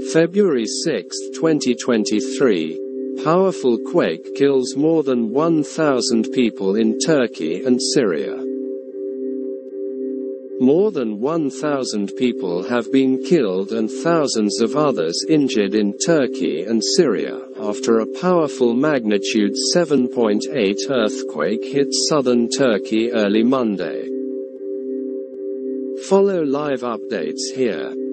February 6, 2023. Powerful quake kills more than 1,000 people in Turkey and Syria. More than 1,000 people have been killed and thousands of others injured in Turkey and Syria after a powerful magnitude 7.8 earthquake hit southern Turkey early Monday. Follow live updates here.